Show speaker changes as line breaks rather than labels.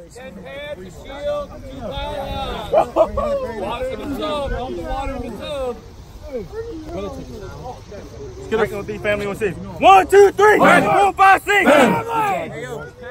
10 heads, a shield, 2 pile lines. Water in the tub, pump the water in the tub.
Let's get us with the family on 6. 1, 2, 3. 4, 5, 6.